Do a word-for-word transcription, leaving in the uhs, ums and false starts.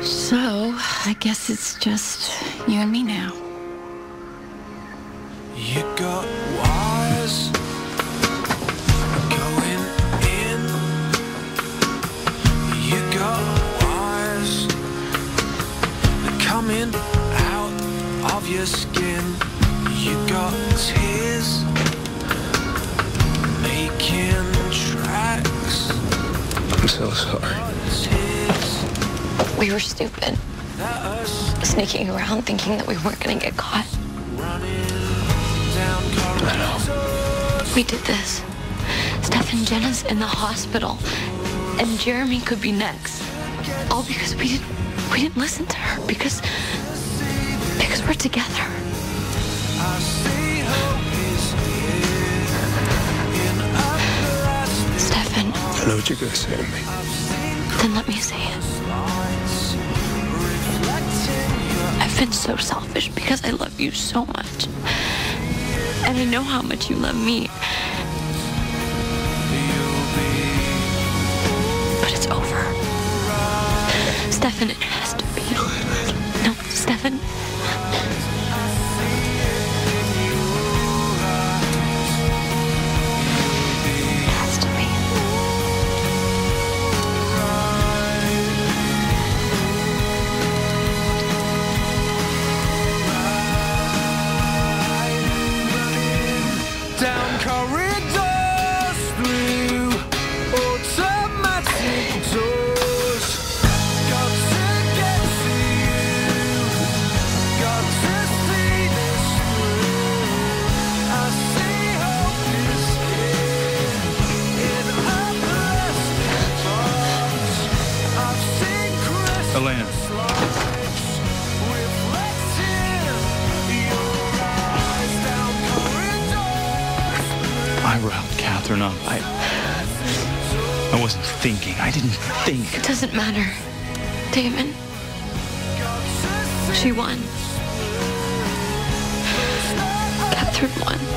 So, I guess it's just you and me now. You got wires going in. You got wires coming out of your skin. You got tears making tracks. I'm so sorry. We were stupid. Sneaking around thinking that we weren't gonna get caught. I know. We did this. Steph and Jenna's in the hospital. And Jeremy could be next. All because we didn't we didn't listen to her because because we're together. Stefan. I know what you're gonna say to me. Then let me say it. I've been so selfish because I love you so much. And I know how much you love me. But it's over. Stefan, it has to be. No, Stefan. It has to be. Down corridors, through automatic doors. Got to get to you. Got to see this through. I see hope is here in a plastic box. I've seen Christmas Elena. lights reflecting your eyes. Down corridors. I riled Catherine up. I, I wasn't thinking. I didn't think. It doesn't matter, Damon. She won. Catherine won.